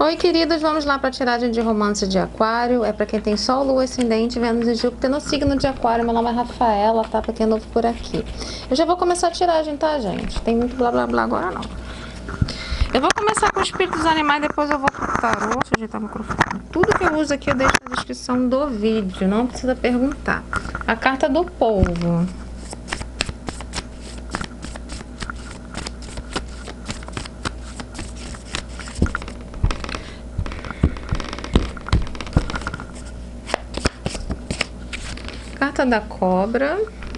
Oi, queridos, vamos lá para a tiragem de romance de Aquário. É para quem tem Sol, Lua, Ascendente, Vênus e Júpiter no signo de Aquário. Meu nome é Rafaela, tá? Pra quem é novo por aqui. Eu já vou começar a tiragem, tá, gente? Tem muito blá blá blá agora, não. Eu vou começar com os espíritos animais, depois eu vou pro tarô. Deixa eu ajeitar o microfone. Tudo que eu uso aqui eu deixo na descrição do vídeo, não precisa perguntar. A carta do Polvo. Carta da Cobra.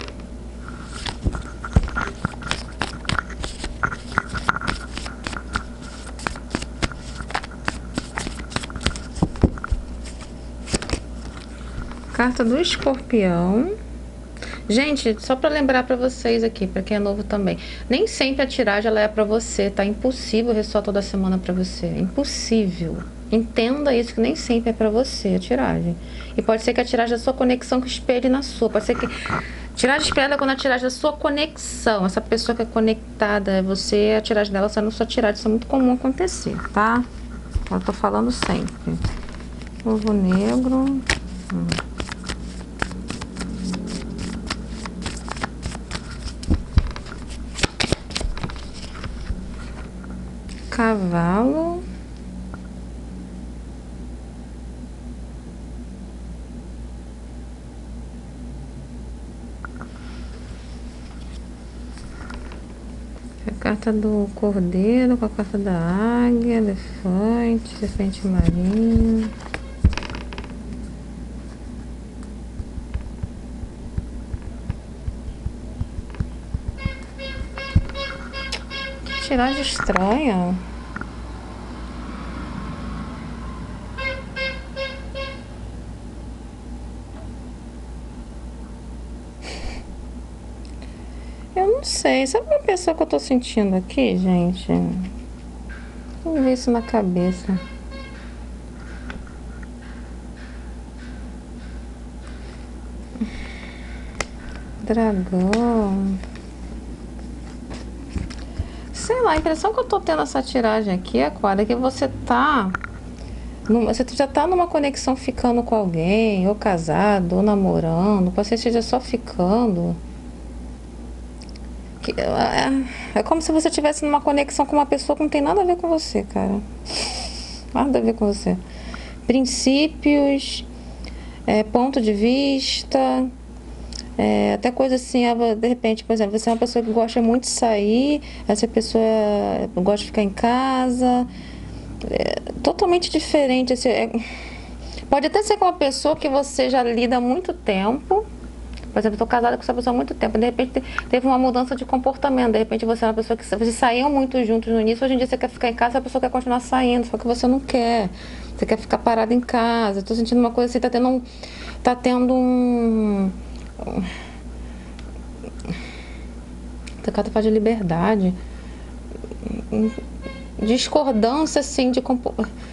Carta do Escorpião. Gente, só para lembrar para vocês aqui, para quem é novo também, nem sempre a tiragem ela é para você, tá? Impossível ressoar toda semana para você, impossível. Entenda isso, que nem sempre é para você a tiragem. E pode ser que a tiragem da sua conexão que espelhe na sua, pode ser que tiragem espelha quando a tiragem da sua conexão, essa pessoa que é conectada é você, a tiragem dela sendo sua tiragem, isso é muito comum acontecer, tá? Eu tô falando sempre. Ovo negro. Cavalo. A carta do cordeiro com a carta da águia, elefante, serpente marinha. Que tiragem estranha. Eu não sei, sabe uma pessoa que eu tô sentindo aqui, gente? Vamos ver isso na cabeça. Dragão. Sei lá, a impressão que eu tô tendo essa tiragem aqui, Aquário, é que você tá... Você já tá numa conexão ficando com alguém, ou casado, ou namorando, pode ser que seja só ficando. É como se você estivesse numa conexão com uma pessoa que não tem nada a ver com você, cara. Nada a ver com você. Princípios, ponto de vista, até coisa assim, de repente, por exemplo, você é uma pessoa que gosta muito de sair, essa pessoa gosta de ficar em casa, totalmente diferente. Assim, pode até ser com uma pessoa que você já lida há muito tempo. Por exemplo, estou casada com essa pessoa há muito tempo, de repente teve uma mudança de comportamento, de repente você é uma pessoa que vocês saíam muito juntos no início, hoje em dia você quer ficar em casa, a pessoa quer continuar saindo, só que você não quer, você quer ficar parada em casa. Estou sentindo uma coisa assim, tá tendo essa carta faz de liberdade, discordância assim de como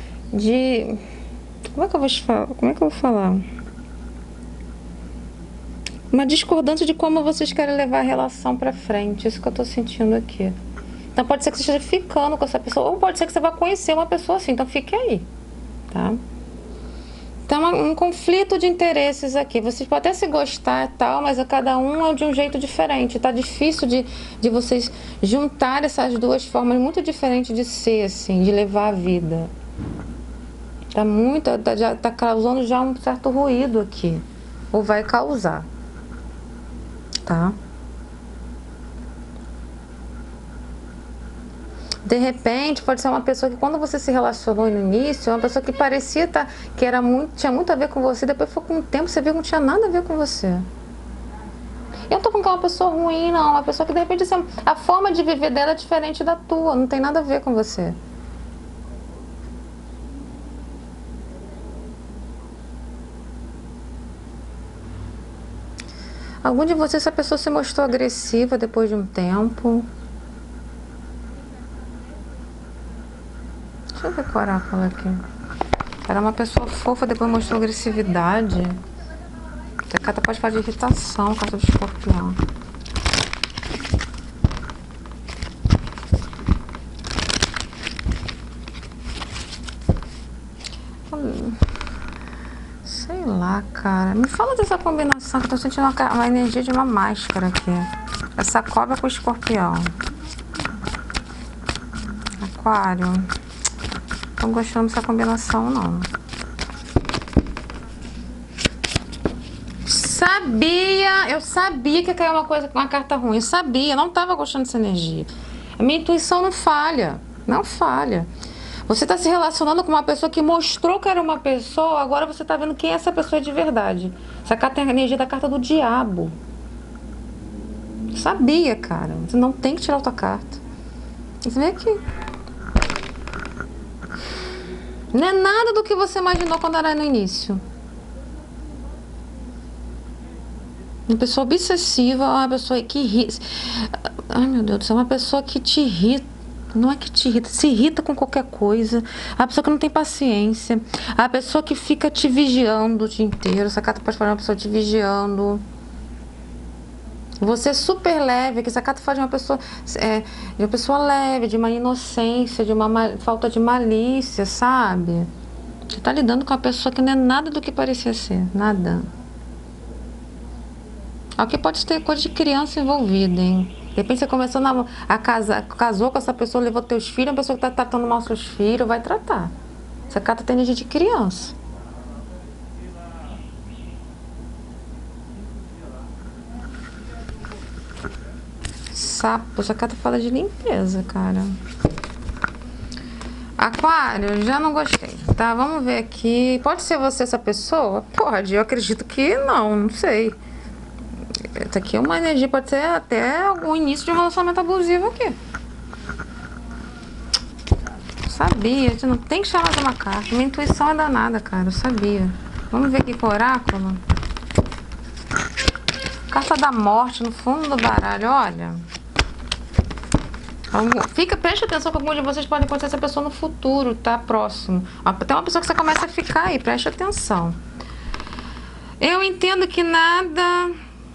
é que eu vou falar? Como é que eu vou falar? Uma discordância de como vocês querem levar a relação pra frente. Isso que eu tô sentindo aqui. Então pode ser que você esteja ficando com essa pessoa, ou pode ser que você vá conhecer uma pessoa assim. Então fique aí, tá? Então um conflito de interesses aqui. Vocês podem até se gostar e tal, mas cada um é de um jeito diferente. Tá difícil de vocês juntar essas duas formas muito diferentes de ser, assim, de levar a vida. Já tá causando já um certo ruído aqui. Ou vai causar. Tá? De repente, pode ser uma pessoa que quando você se relacionou no início, uma pessoa que parecia que tinha muito a ver com você, depois foi com o tempo, você viu que não tinha nada a ver com você. Eu não tô falando que é uma pessoa ruim, não, uma pessoa que de repente assim, a forma de viver dela é diferente da tua, não tem nada a ver com você. Algum de vocês, essa pessoa se mostrou agressiva depois de um tempo. Deixa eu ver qual oráculo aqui. Era uma pessoa fofa, depois mostrou agressividade. A carta pode falar de irritação, carta do Escorpião. Sei lá, cara. Me fala dessa combinação, que eu tô sentindo uma energia de uma máscara aqui. Essa cobra com o escorpião. Aquário. Não tô gostando dessa combinação, não. Eu sabia que ia cair uma carta ruim. Eu sabia, não tava gostando dessa energia. A minha intuição não falha. Não falha. Você está se relacionando com uma pessoa que mostrou que era uma pessoa, agora você está vendo quem essa pessoa é de verdade. Essa carta tem a energia da carta do diabo. Sabia, cara. Você não tem que tirar outra carta. Você vem aqui. Não é nada do que você imaginou quando era no início. Uma pessoa obsessiva, uma pessoa que irrita. Ai, meu Deus do céu, uma pessoa que te irrita. Não é que te irrita, se irrita com qualquer coisa. A pessoa que não tem paciência. A pessoa que fica te vigiando o dia inteiro. Essa carta pode falar uma pessoa te vigiando. Você é super leve, que essa carta fala de uma pessoa leve, de uma inocência, de uma falta de malícia, sabe? Você tá lidando com uma pessoa que não é nada do que parecia ser. Nada. Aqui pode ter coisa de criança envolvida, hein? De repente você começou a casar, casou com essa pessoa, levou teus filhos, uma pessoa que tá tratando mal seus filhos, vai tratar. Essa carta tem energia de criança. Sapo, essa carta fala de limpeza, cara. Aquário, já não gostei. Tá, vamos ver aqui. Pode ser você essa pessoa? Pode, eu acredito que não sei. Isso aqui é uma energia, pode ser até algum início de um relacionamento abusivo aqui. Sabia, você não tem que chamar de uma carta. Minha intuição é danada, cara, eu sabia. Vamos ver aqui com o oráculo. Carta da morte no fundo do baralho, olha. Preste atenção que alguns de vocês podem conhecer essa pessoa no futuro, tá? Próximo. Tem uma pessoa que você começa a ficar aí, preste atenção. Eu entendo que nada...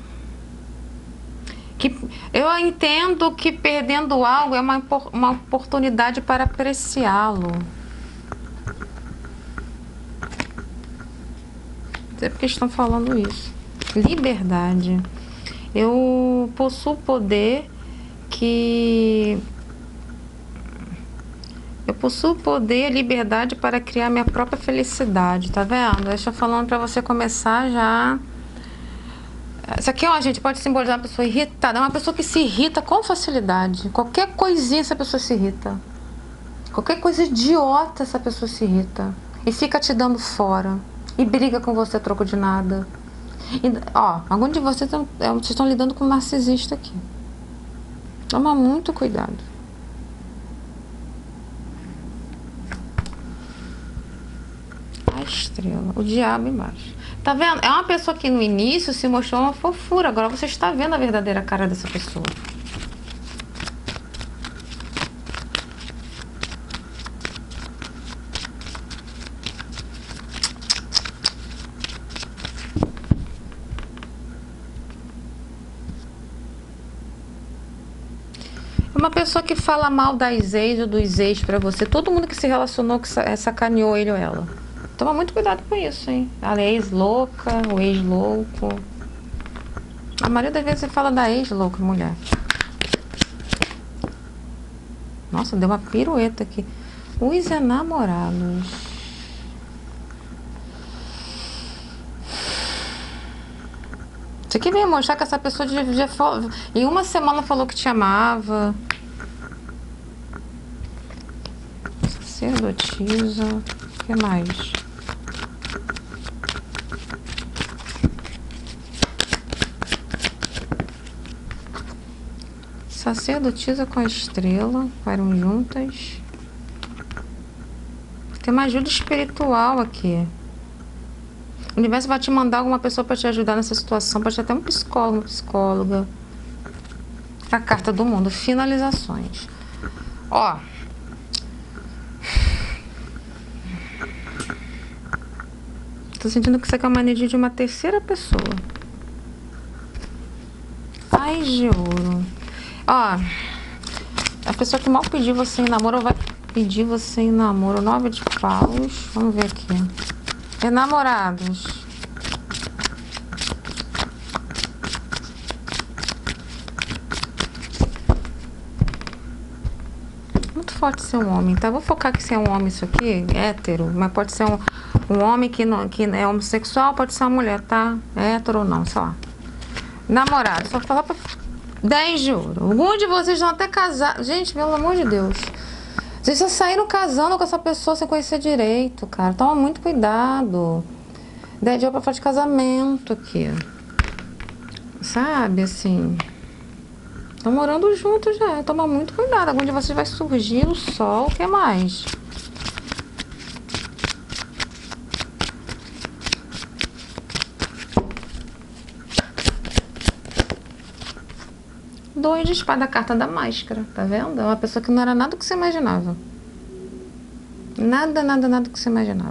Eu entendo que perdendo algo é uma oportunidade para apreciá-lo. Não sei porque estão falando isso. Liberdade. Eu possuo poder que... Eu possuo poder e liberdade para criar minha própria felicidade, tá vendo? Deixa eu falando para você começar já... Isso aqui, ó, gente, pode simbolizar uma pessoa irritada. É uma pessoa que se irrita com facilidade. Qualquer coisinha essa pessoa se irrita. Qualquer coisa idiota essa pessoa se irrita. E fica te dando fora. E briga com você a troco de nada. E, ó, algum de vocês estão lidando com um narcisista aqui. Toma muito cuidado. A estrela. O diabo embaixo. Tá vendo? É uma pessoa que no início se mostrou uma fofura. Agora você está vendo a verdadeira cara dessa pessoa. É uma pessoa que fala mal das ex ou dos ex pra você. Todo mundo que se relacionou que sacaneou ele ou ela. Toma muito cuidado com isso, hein? A ex-louca, o ex-louco. A maioria das vezes você fala da ex-louca, mulher. Nossa, deu uma pirueta aqui. Os enamorados. Isso aqui vem mostrar que essa pessoa já em uma semana falou que te amava. Sacerdotisa. O que mais? Sacerdotisa com a estrela, param juntas. Tem uma ajuda espiritual aqui. O universo vai te mandar alguma pessoa para te ajudar nessa situação, pode ser até um psicólogo, uma psicóloga. A carta do mundo, finalizações. Ó. Tô sentindo que isso aqui é uma energia de uma terceira pessoa. Paz de ouro. Ó, a pessoa que mal pediu você em namoro vai pedir você em namoro. 9 de paus. Vamos ver aqui. Enamorados. Muito forte ser um homem, tá? Vou focar que se é um homem isso aqui, hétero. Mas pode ser um homem que é homossexual, pode ser uma mulher, tá? Hétero ou não, sei lá. Namorado. Só falar pra... 10 de ouro. Alguns de vocês vão até casar. Gente, pelo amor de Deus. Vocês já saíram casando com essa pessoa sem conhecer direito, cara. Toma muito cuidado. 10 de ouro pra falar de casamento aqui. Sabe, assim. Estão morando juntos já. Toma muito cuidado. Algum de vocês vai surgir o sol. O que mais? Dois de espada, a carta da máscara, tá vendo? É uma pessoa que não era nada do que você imaginava. Nada, nada, nada do que você imaginava.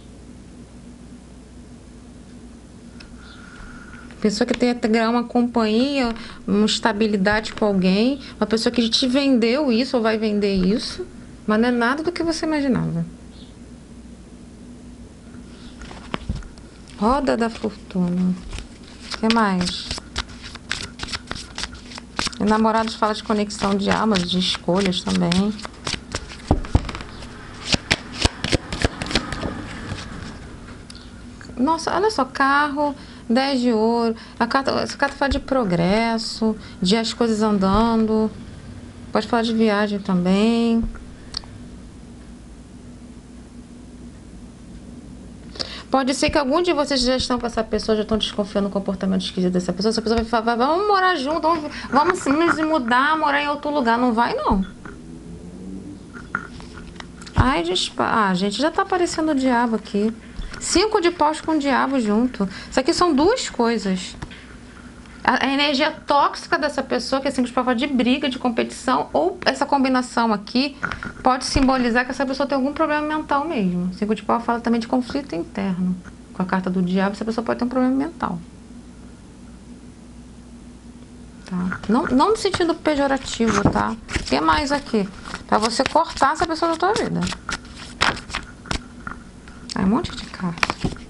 Pessoa que tem que ganhar uma companhia, uma estabilidade com alguém. Uma pessoa que te vendeu isso ou vai vender isso. Mas não é nada do que você imaginava. Roda da fortuna. O que mais? Namorados fala de conexão de almas, de escolhas também. Nossa, olha só, carro, 10 de ouro. Essa carta fala de progresso, de as coisas andando. Pode falar de viagem também. Pode ser que algum de vocês já estão com essa pessoa, já estão desconfiando do comportamento esquisito dessa pessoa. Essa pessoa vai falar, vamos morar junto, vamos nos mudar, morar em outro lugar. Não vai, não. Ai, gente, já tá aparecendo o diabo aqui. 5 de paus com o diabo junto. Isso aqui são duas coisas. A energia tóxica dessa pessoa, que é 5 de paus, de briga, de competição, ou essa combinação aqui pode simbolizar que essa pessoa tem algum problema mental mesmo. 5 de paus fala também de conflito interno. Com a carta do diabo, essa pessoa pode ter um problema mental. Tá? Não no sentido pejorativo, tá? O que mais aqui? Pra você cortar essa pessoa da tua vida. Ai, um monte de carta.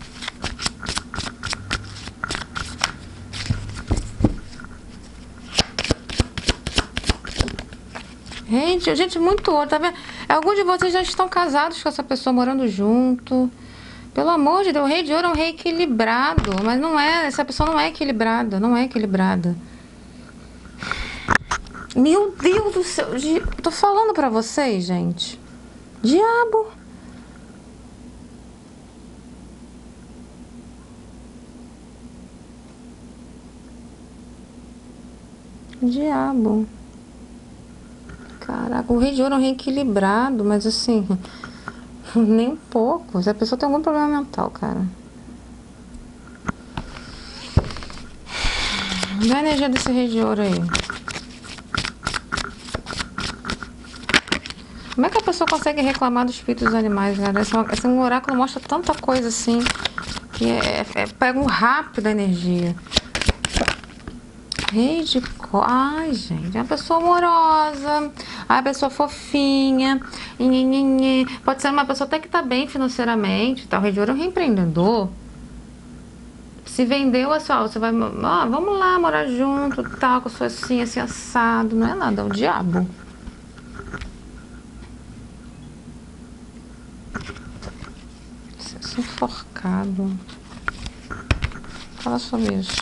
Gente, muito ouro, tá vendo? Alguns de vocês já estão casados com essa pessoa, morando junto. Pelo amor de Deus, o rei de ouro é um rei equilibrado. Mas não é, essa pessoa não é equilibrada, não é equilibrada. Meu Deus do céu, tô falando pra vocês, gente. Diabo. Diabo. Caraca, o rei de ouro é um rei equilibrado, mas assim, nem um pouco. Se a pessoa tem algum problema mental, cara. Dá a energia desse rei de ouro aí. Como é que a pessoa consegue reclamar do espírito dos animais, cara? Esse oráculo mostra tanta coisa assim, que pega um rápido a energia. Rei de ai, gente, é uma pessoa amorosa, uma pessoa fofinha, pode ser uma pessoa até que tá bem financeiramente, tá? O rei de ouro é um empreendedor. Se vendeu, você vai, vamos lá morar junto, tal, que eu sou assim, assim, assado. Não é nada, é o diabo. Ser enforcado. Fala sobre isso.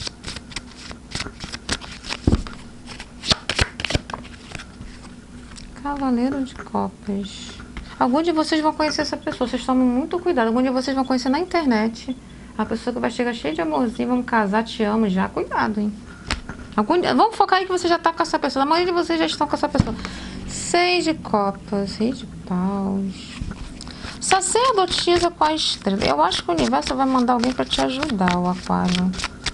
Cavaleiro de Copas. Algum de vocês vão conhecer essa pessoa. Vocês tomem muito cuidado. Algum de vocês vão conhecer na internet. A pessoa que vai chegar cheia de amorzinho. Vamos casar, te amo já. Cuidado, hein? Vamos focar aí que você já tá com essa pessoa. A maioria de vocês já estão com essa pessoa. 6 de copas. Rei de paus. Sacerdotisa com a estrela. Eu acho que o universo vai mandar alguém pra te ajudar, o aquário.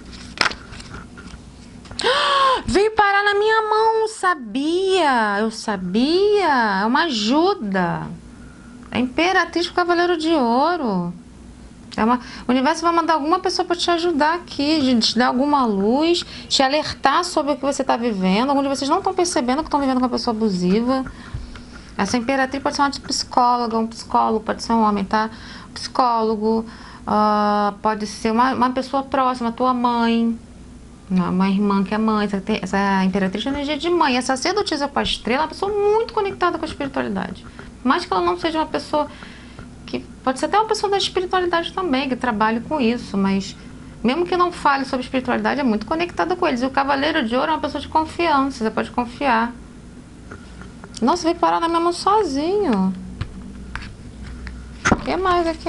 Veio parar na minha mão, sabia? Eu sabia. É uma ajuda. É Imperatriz com o Cavaleiro de Ouro. O universo vai mandar alguma pessoa para te ajudar aqui, te dar alguma luz, te alertar sobre o que você está vivendo. Alguns de vocês não estão percebendo que estão vivendo com uma pessoa abusiva. Essa imperatriz pode ser uma psicóloga, um psicólogo, pode ser um homem, tá? Psicólogo, pode ser uma pessoa próxima, tua mãe, uma irmã que é mãe. Essa imperatriz tem energia de mãe. Essa sacerdotisa com a estrela é uma pessoa muito conectada com a espiritualidade. Mais que ela não seja uma pessoa que... Pode ser até uma pessoa da espiritualidade também, que trabalhe com isso, mas... Mesmo que não fale sobre espiritualidade, é muito conectada com eles. E o Cavaleiro de Ouro é uma pessoa de confiança, você pode confiar. Nossa, veio parar na minha mão sozinho. O que mais aqui?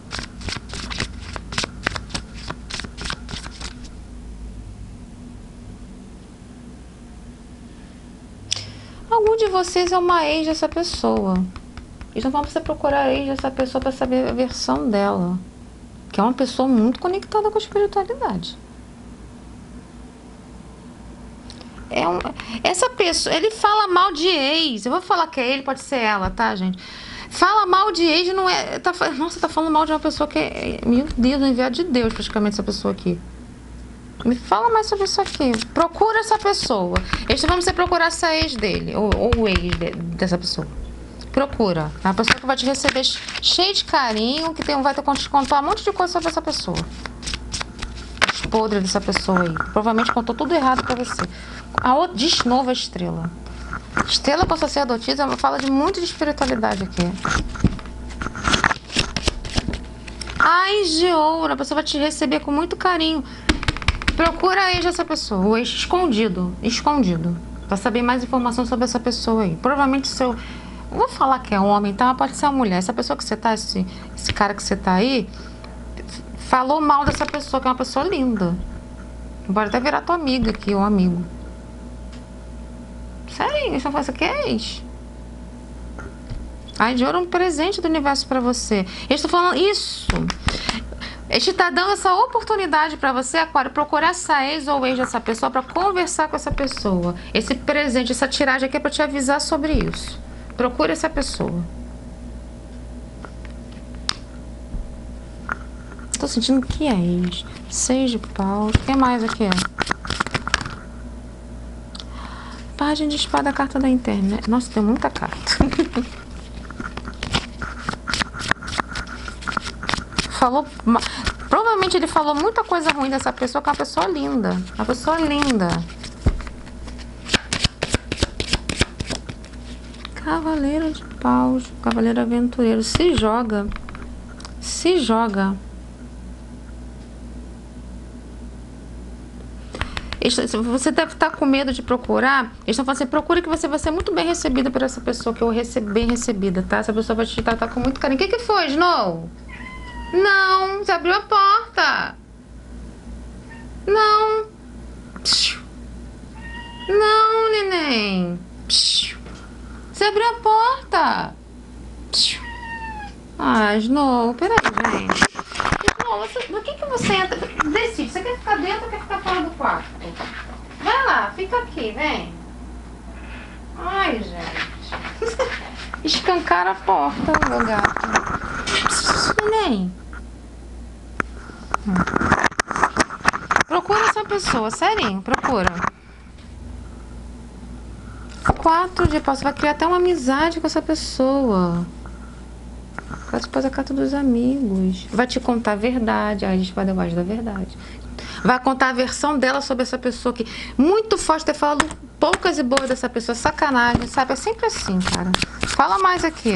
Algum de vocês é uma ex dessa pessoa. Então vamos você procurar a ex dessa pessoa para saber a versão dela. Que é uma pessoa muito conectada com a espiritualidade. Essa pessoa, ele fala mal de ex. Eu vou falar que é ele, pode ser ela, tá, gente? Fala mal de ex, não é... Nossa, tá falando mal de uma pessoa que é... Meu Deus, enviado de Deus, praticamente, essa pessoa aqui. Me fala mais sobre isso aqui. Procura essa pessoa. Este vamos você procurar essa ex dele, ou o ex dessa pessoa. Procura. É uma pessoa que vai te receber cheio de carinho, que vai te contar um monte de coisa sobre essa pessoa. Os podres dessa pessoa aí. Provavelmente contou tudo errado pra você. Diz novo a estrela. Estrela com sacerdotisa fala de muito de espiritualidade aqui. Ai, de ouro. A pessoa vai te receber com muito carinho. Procura a ex dessa pessoa. O ex escondido. Escondido. Pra saber mais informação sobre essa pessoa aí. Provavelmente seu... Eu vou falar que é homem, tá? Mas pode ser uma mulher. Essa pessoa que você tá, esse cara que você tá aí, falou mal dessa pessoa, que é uma pessoa linda. Pode até virar tua amiga aqui, ou amigo. Sério, eles estão falando, isso aqui é ex. Ai, de ouro é um presente do universo pra você. Eles estão falando isso. Eles tá dando essa oportunidade pra você, Aquário, procurar essa ex ou ex dessa pessoa pra conversar com essa pessoa. Esse presente, essa tiragem aqui é pra te avisar sobre isso. Procure essa pessoa. Tô sentindo que é ex. 6 de paus. O que mais aqui? Página de espada, carta da internet. Nossa, tem muita carta. Falou... Provavelmente ele falou muita coisa ruim dessa pessoa, que é uma pessoa linda. Uma pessoa linda. Cavaleiro de paus, cavaleiro aventureiro, se joga, se joga. Você deve estar com medo de procurar. Eles estão falando assim, procure que você vai ser muito bem recebida por essa pessoa, que eu bem recebida, tá? Essa pessoa vai te tratar com muito carinho. O que foi, Snow? Não, você abriu a porta. Não. Não, neném. Você abriu a porta. Ah, Snow, peraí, gente. Snow, por que você entra? Decide, você quer ficar dentro ou quer ficar fora do quarto? Vai lá, fica aqui, vem. Ai, gente. Escancar a porta, meu gato. Neném. Procura essa pessoa, serinho, procura. 4 de paus, você vai criar até uma amizade com essa pessoa. Depois a carta dos amigos. Vai te contar a verdade. Aí a gente vai debaixo da verdade. Vai contar a versão dela sobre essa pessoa que muito forte, ter falado poucas e boas dessa pessoa. Sacanagem, sabe? É sempre assim, cara. Fala mais aqui.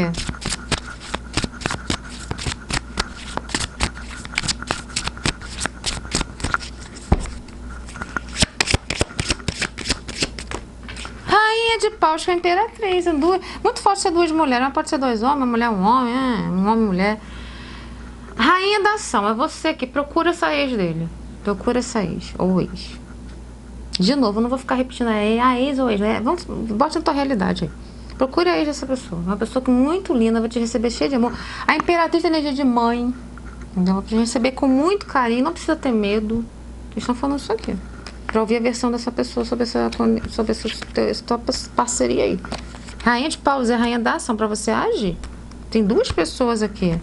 De paus com a imperatriz. Muito forte ser 2 mulheres, mas pode ser 2 homens, uma mulher, um homem, um homem, mulher. Rainha da ação, é você que procura essa ex dele. Procura essa ex, ou ex. De novo, eu não vou ficar repetindo a ex ou ex, né? Bota na tua realidade aí. Procura a ex dessa pessoa. Uma pessoa que muito linda, vai te receber cheia de amor. A imperatriz tem energia de mãe. Entendeu? Vai te receber com muito carinho, não precisa ter medo. Eles estão falando isso aqui. Pra ouvir a versão dessa pessoa sobre essa tua parceria aí. Rainha de paus é a rainha da ação pra você agir. Tem 2 pessoas aqui.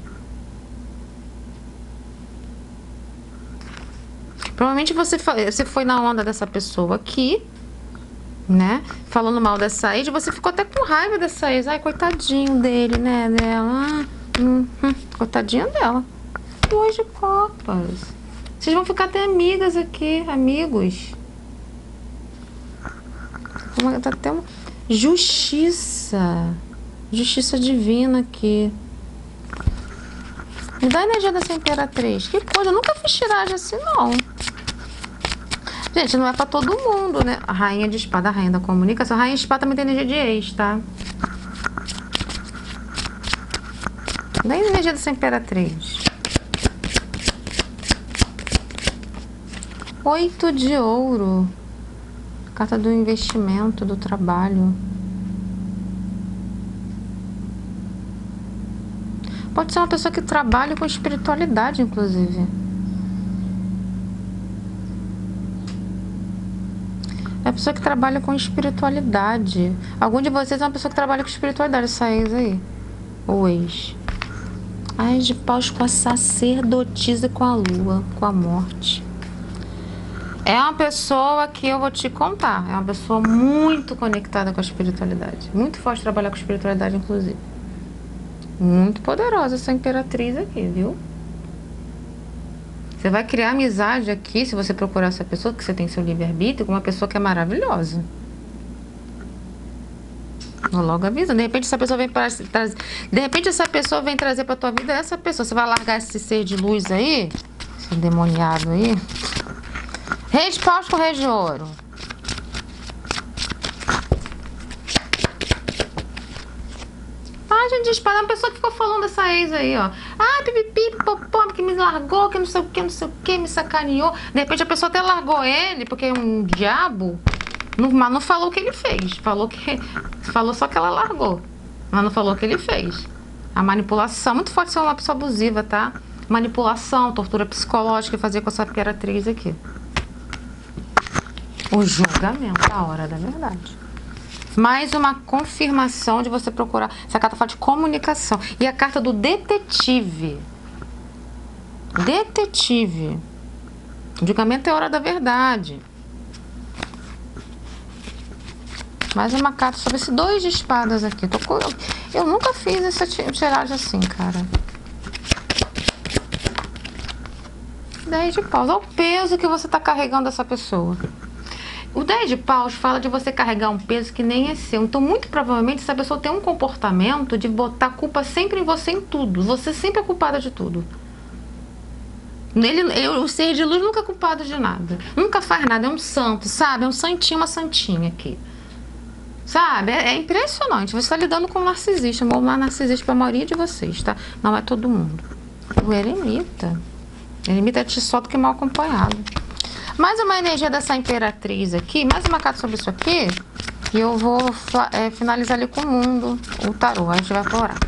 Provavelmente você foi na onda dessa pessoa aqui, né? Falando mal dessa ex, você ficou até com com raiva dessa ex. Ai, coitadinho dele, né? Dela. Coitadinho dela. 2 de copas. Vocês vão ficar até amigas aqui, amigos. Tá até uma justiça. Justiça divina aqui. Me dá a energia dessa imperatriz. Que coisa, eu nunca fiz tiragem assim, não. Gente, não é pra todo mundo, né? A rainha de espada, a rainha da comunicação. A rainha de espada também tem energia de ex, tá? Dá a energia dessa imperatriz. 8 de ouro. Carta do investimento, do trabalho. Pode ser uma pessoa que trabalha com espiritualidade, inclusive. É uma pessoa que trabalha com espiritualidade. Algum de vocês é uma pessoa que trabalha com espiritualidade, essa ex aí. O ex. Ai, de paus com a sacerdotisa, com a lua, com a morte. É uma pessoa que eu vou te contar. É uma pessoa muito conectada com a espiritualidade. Muito forte trabalhar com espiritualidade, inclusive. Muito poderosa essa imperatriz aqui, viu? Você vai criar amizade aqui, se você procurar essa pessoa, que você tem seu livre-arbítrio, com uma pessoa que é maravilhosa. Eu logo aviso. De repente essa pessoa vem trazer. De repente essa pessoa vem trazer pra tua vida essa pessoa. Você vai largar esse ser de luz aí, esse endemoniado aí. Rei de paus com rei de ouro. Página de espada, uma pessoa que ficou falando dessa ex aí, ó. Ah, pipipi, popó, que me largou, que não sei o que, não sei o que, me sacaneou. De repente a pessoa até largou ele, porque é um diabo. Mas não falou o que ele fez. Falou só que ela largou. Mas não falou o que ele fez. A manipulação, muito forte ser uma pessoa abusiva, tá? Manipulação, tortura psicológica, fazer com essa imperatriz aqui. O julgamento, a hora da verdade. Mais uma confirmação de você procurar. Essa carta fala de comunicação. E a carta do detetive. Detetive. O julgamento é a hora da verdade. Mais uma carta sobre esse 2 de espadas aqui. Eu nunca fiz essa tiragem assim, cara. 10 de paus. Olha o peso que você tá carregando dessa pessoa. O 10 de paus fala de você carregar um peso que nem é seu. Então, muito provavelmente, essa pessoa tem um comportamento de botar culpa sempre em você, em tudo. Você sempre é culpada de tudo. O ser de luz nunca é culpado de nada. Nunca faz nada. É um santo, sabe? É um santinho, uma santinha aqui. Sabe? É impressionante. Você está lidando com um narcisista. Um narcisista para a maioria de vocês, tá? Não é todo mundo. O eremita. Eremita é só do que mal acompanhado. Mais uma energia dessa imperatriz aqui. Mais uma carta sobre isso aqui. E eu vou finalizar ali com o mundo. O tarô. Aí a gente vai pro orar.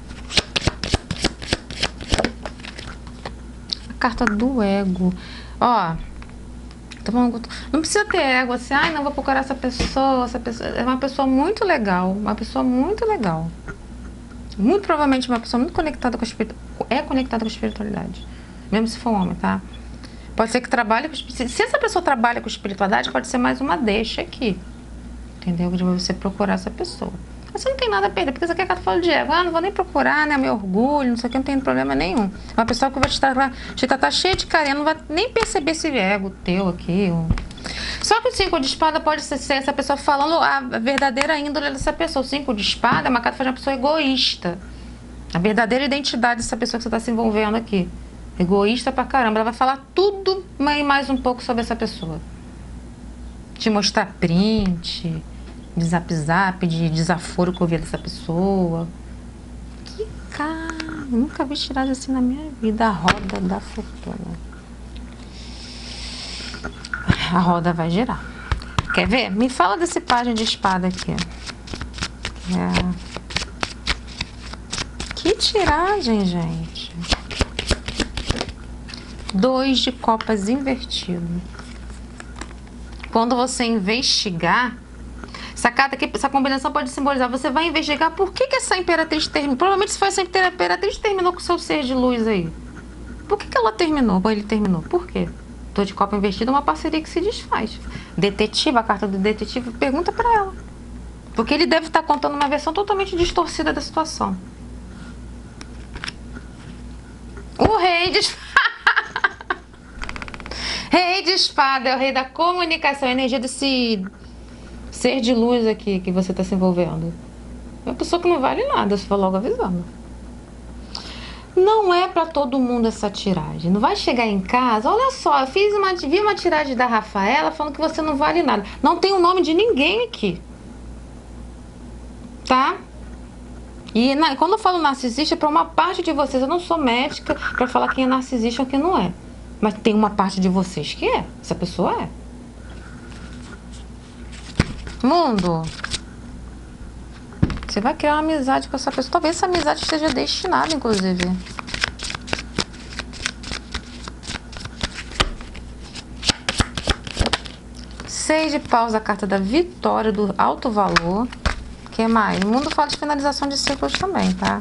A carta do ego. Ó. Não precisa ter ego assim. Ai, não vou procurar essa pessoa. Essa pessoa é uma pessoa muito legal. Uma pessoa muito legal. Muito provavelmente uma pessoa muito conectada com a espiritualidade. É conectada com a espiritualidade. Mesmo se for homem, tá? Pode ser que trabalhe com... Se essa pessoa trabalha com espiritualidade, pode ser mais uma deixa aqui. Entendeu? De você procurar essa pessoa. Mas você não tem nada a perder, porque você quer que ela fale de ego. Ah, não vou nem procurar, né? Meu orgulho, não sei o que, não tem problema nenhum. Uma pessoa que vai te tratar cheia de carinha, não vai nem perceber esse ego teu aqui. Só que o 5 de espada pode ser essa pessoa falando a verdadeira índole dessa pessoa. O 5 de espada é uma carta de uma pessoa egoísta. A verdadeira identidade dessa pessoa que você está se envolvendo aqui. Egoísta pra caramba. Ela vai falar tudo e mais um pouco sobre essa pessoa. Te mostrar print, de zap, de desaforo que eu vi dessa pessoa. Que cara. Nunca vi tiragem assim na minha vida. A roda da fortuna. A roda vai girar. Quer ver? Me fala desse página de espada aqui. Que tiragem, gente. 2 de copas invertido. Quando você investigar, essa carta aqui, essa combinação pode simbolizar, você vai investigar por que essa imperatriz terminou. Provavelmente se foi essa imperatriz terminou com o seu ser de luz aí. Por que ela terminou? Ou ele terminou? Por quê? 2 de copa invertido é uma parceria que se desfaz. Detetive, a carta do detetive, pergunta pra ela. Porque ele deve estar contando uma versão totalmente distorcida da situação. O rei de... Rei de espada é o rei da comunicação, a energia desse ser de luz aqui que você está se envolvendo. É uma pessoa que não vale nada, você vai logo avisando. Não é para todo mundo essa tiragem. Não vai chegar em casa, olha só, eu vi uma tiragem da Rafaela falando que você não vale nada. Não tem o nome de ninguém aqui. Tá? E quando eu falo narcisista, é para uma parte de vocês. Eu não sou médica para falar quem é narcisista ou quem não é. Mas tem uma parte de vocês que é. Essa pessoa é. Mundo. Você vai criar uma amizade com essa pessoa. Talvez essa amizade esteja destinada, inclusive. Seis de paus, a carta da vitória, do alto valor. O que mais? O mundo fala de finalização de ciclos também, tá?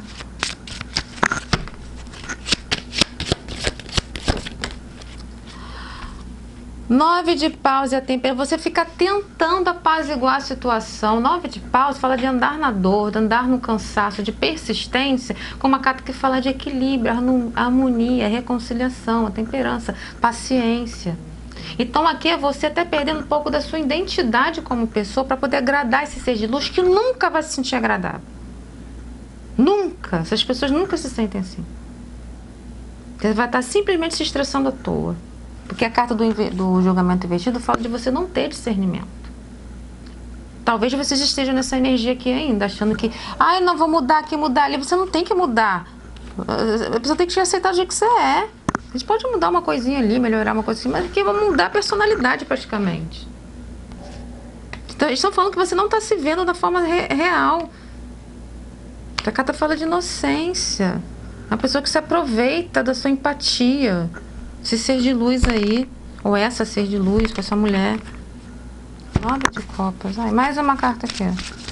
Nove de paus e a tempestade. Você fica tentando apaziguar a situação. Nove de paus fala de andar na dor, de andar no cansaço, de persistência, com uma carta que fala de equilíbrio, harmonia, reconciliação, a temperança, paciência. Então aqui é você até perdendo um pouco da sua identidade como pessoa para poder agradar esse ser de luz que nunca vai se sentir agradável. Nunca. Essas pessoas nunca se sentem assim. Você vai estar simplesmente se estressando à toa. Porque a carta do julgamento invertido fala de você não ter discernimento. Talvez vocês estejam nessa energia aqui ainda, achando que eu não vou mudar aqui, mudar ali. Você não tem que mudar. A pessoa tem que te aceitar do jeito que você é. A gente pode mudar uma coisinha ali, melhorar uma coisinha, mas aqui vai mudar a personalidade praticamente. Então, eles estão falando que você não está se vendo da forma real. A carta fala de inocência. Uma pessoa que se aproveita da sua empatia. Esse ser de luz aí, ou essa ser de luz com essa mulher. Nove de copas. Ai, mais uma carta aqui.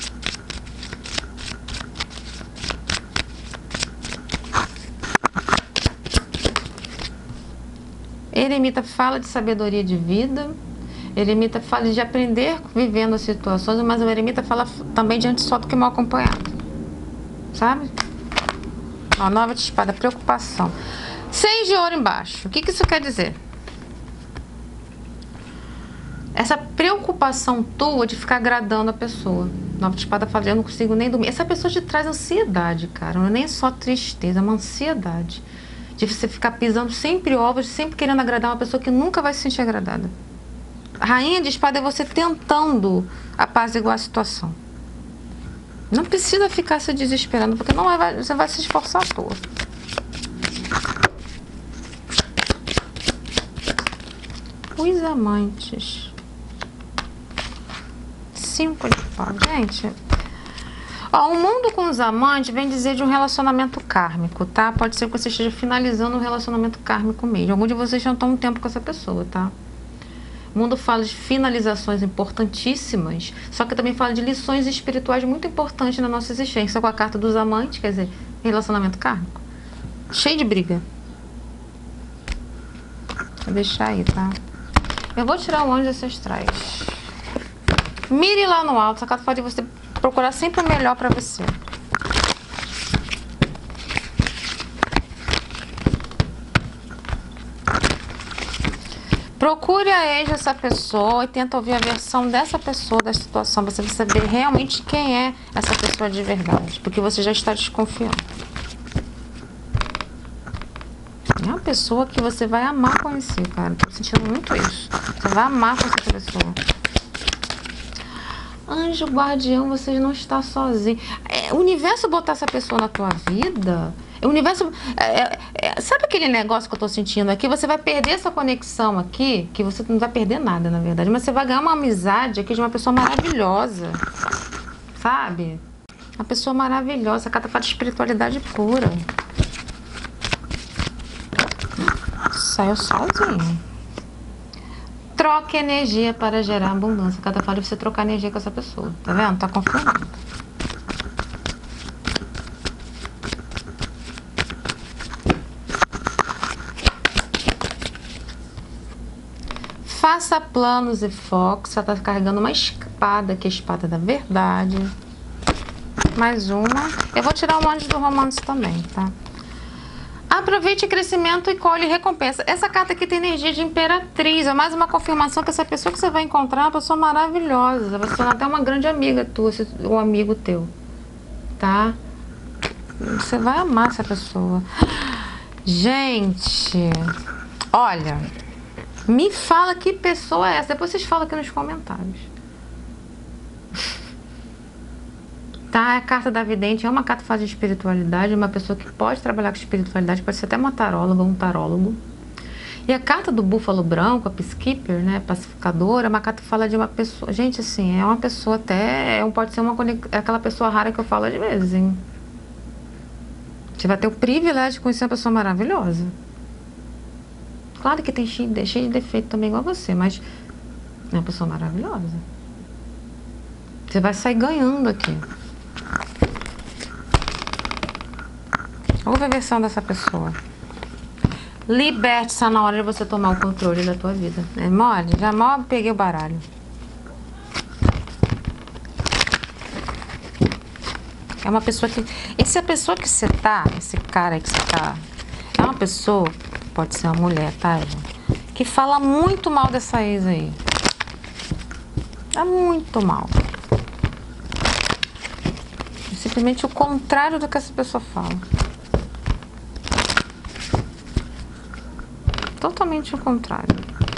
Eremita fala de sabedoria de vida. Eremita fala de aprender vivendo as situações, mas o eremita fala também de antes só do que mal acompanhado. Sabe? Ó, nove de espada, preocupação. Seis de ouro embaixo. O que isso quer dizer? Essa preocupação tua de ficar agradando a pessoa. Nove de espada fala, eu não consigo nem dormir. Essa pessoa te traz ansiedade, cara. Não é nem só tristeza, é uma ansiedade. De você ficar pisando sempre ovos, sempre querendo agradar uma pessoa que nunca vai se sentir agradada. A rainha de espada é você tentando apaziguar a situação. Não precisa ficar se desesperando, porque não você vai se esforçar à toa. Os amantes. Cinco de pau. Gente, ó, o mundo com os amantes vem dizer de um relacionamento kármico, tá? Pode ser que você esteja finalizando um relacionamento kármico mesmo. Alguns de vocês já estão um tempo com essa pessoa, tá? O mundo fala de finalizações importantíssimas, só que também fala de lições espirituais muito importantes na nossa existência, com a carta dos amantes, quer dizer, relacionamento kármico. Cheio de briga. Vou deixar aí, tá? Eu vou tirar o anjo ancestrais. Mire lá no alto, essa carta pode você procurar sempre o melhor pra você. Procure a ex dessa pessoa e tenta ouvir a versão dessa pessoa, da situação, pra você saber realmente quem é essa pessoa de verdade, porque você já está desconfiando. É uma pessoa que você vai amar conhecer, cara. Tô sentindo muito isso. Você vai amar conhecer essa pessoa. Anjo guardião, você não está sozinho. O universo botar essa pessoa na tua vida... O universo... sabe aquele negócio que eu tô sentindo aqui? Você vai perder essa conexão aqui, que você não vai perder nada, na verdade. Mas você vai ganhar uma amizade aqui de uma pessoa maravilhosa. Sabe? Uma pessoa maravilhosa. A carta fala de espiritualidade pura. Saiu sozinho. Troque energia para gerar abundância. Cada fala de você trocar energia com essa pessoa. Tá vendo? Tá confiando. Faça planos e focos. Você tá carregando uma espada, que é a espada da verdade. Mais uma. Eu vou tirar o monte do romance também, tá? Aproveite crescimento e colhe recompensa. Essa carta aqui tem energia de imperatriz. É mais uma confirmação que essa pessoa que você vai encontrar é uma pessoa maravilhosa. Vai se tornar até uma grande amiga tua, ou amigo teu. Tá? Você vai amar essa pessoa. Gente, olha, me fala que pessoa é essa. Depois vocês falam aqui nos comentários. Tá, a carta da vidente é uma carta que faz de espiritualidade, uma pessoa que pode trabalhar com espiritualidade, pode ser até uma taróloga, um tarólogo. E a carta do búfalo branco, a peacekeeper, né, pacificadora, é uma carta que fala de uma pessoa, gente, assim, é uma pessoa até, pode ser aquela pessoa rara que eu falo às vezes, hein. Você vai ter o privilégio de conhecer uma pessoa maravilhosa. Claro que tem cheio de defeito também igual você, mas é uma pessoa maravilhosa. Você vai sair ganhando aqui. Ouve a versão dessa pessoa. Liberte-se, está na hora de você tomar o controle da tua vida. É mole? Já mal peguei o baralho. É uma pessoa que... Essa pessoa que você tá, esse cara que você tá, é uma pessoa, pode ser uma mulher, tá, gente? Que fala muito mal dessa ex aí. É muito mal. É simplesmente o contrário do que essa pessoa fala. Totalmente o contrário.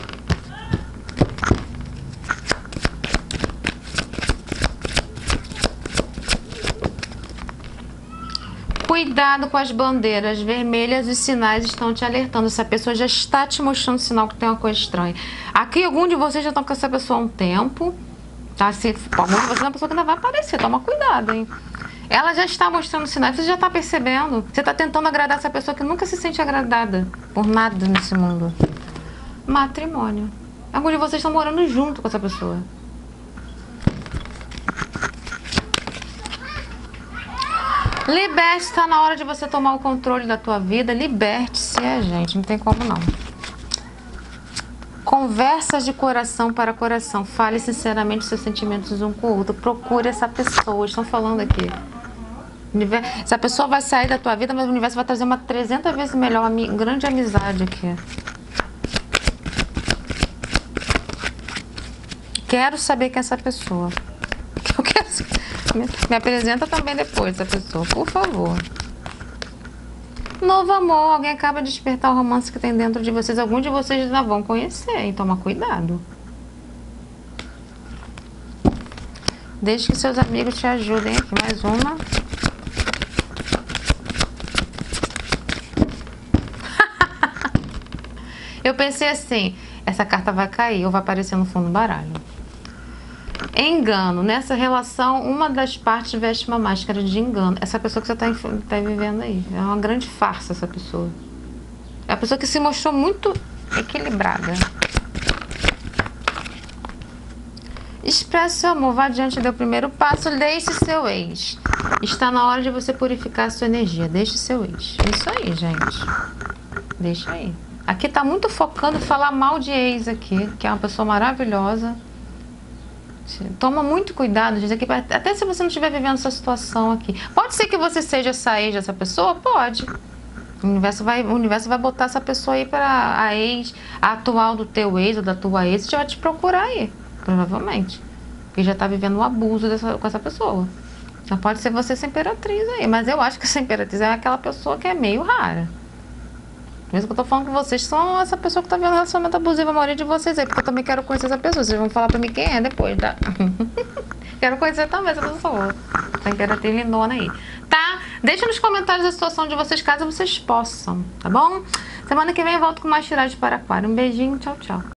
Cuidado com as bandeiras vermelhas, os sinais estão te alertando. Essa pessoa já está te mostrando sinal que tem uma coisa estranha. Aqui, algum de vocês já estão com essa pessoa há um tempo. Tá? Algum de vocês é uma pessoa que ainda vai aparecer. Toma cuidado, hein? Ela já está mostrando sinais, você já está percebendo. Você está tentando agradar essa pessoa que nunca se sente agradada por nada nesse mundo. Matrimônio. Alguns de vocês estão morando junto com essa pessoa. Liberte-se, está na hora de você tomar o controle da tua vida. Liberte-se, gente, não tem como não. Conversas de coração para coração. Fale sinceramente seus sentimentos um com o outro. Procure essa pessoa. Estão falando aqui. Essa pessoa vai sair da tua vida, mas o universo vai trazer uma 300 vezes melhor, grande amizade aqui. Quero saber quem é essa pessoa. Eu quero saber. Me apresenta também depois essa pessoa, por favor. Novo amor, alguém acaba de despertar o romance que tem dentro de vocês. Alguns de vocês já vão conhecer, então toma cuidado. Deixe que seus amigos te ajudem aqui. Mais uma. Eu pensei assim, essa carta vai cair ou vai aparecer no fundo do baralho. Engano. Nessa relação, uma das partes veste uma máscara de engano. Essa pessoa que você tá vivendo aí. É uma grande farsa essa pessoa. É uma pessoa que se mostrou muito equilibrada. Expresse seu amor. Vá adiante, dê o primeiro passo. Deixe seu ex. Está na hora de você purificar a sua energia. Deixe seu ex. Isso aí, gente. Deixa aí. Aqui tá muito focando em falar mal de ex aqui. Que é uma pessoa maravilhosa. Toma muito cuidado, gente, aqui, até se você não estiver vivendo essa situação aqui. Pode ser que você seja essa ex dessa pessoa? Pode. O universo vai botar essa pessoa aí para a ex, a atual do teu ex ou da tua ex, já vai te procurar aí, provavelmente. Porque já tá vivendo o abuso com essa pessoa. Então pode ser você essa imperatriz aí, mas eu acho que essa imperatriz é aquela pessoa que é meio rara. Por isso que eu tô falando que vocês são essa pessoa que tá vendo relacionamento abusivo, a maioria de vocês aí, porque eu também quero conhecer essa pessoa. Vocês vão falar pra mim quem é depois, tá? Quero conhecer também essa pessoa. Essa imperatriz lindona aí. Tá? Deixa nos comentários a situação de vocês, caso vocês possam, tá bom? Semana que vem eu volto com mais tiragens para aquário. Um beijinho, tchau, tchau.